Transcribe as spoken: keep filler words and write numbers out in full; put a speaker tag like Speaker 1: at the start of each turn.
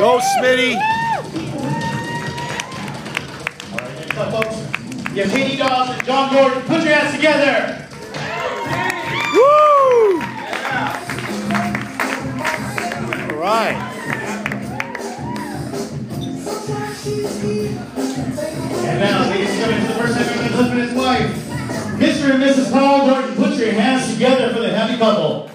Speaker 1: Go, Smitty.
Speaker 2: All right, next up, folks. You have Katie Dawes and John Jordan. Put your hands together.
Speaker 1: Woo! All right.
Speaker 2: And now, ladies and gentlemen, for the first time, husband and his wife, Mister and Missus Paul Jordan, put your hands together for the happy couple.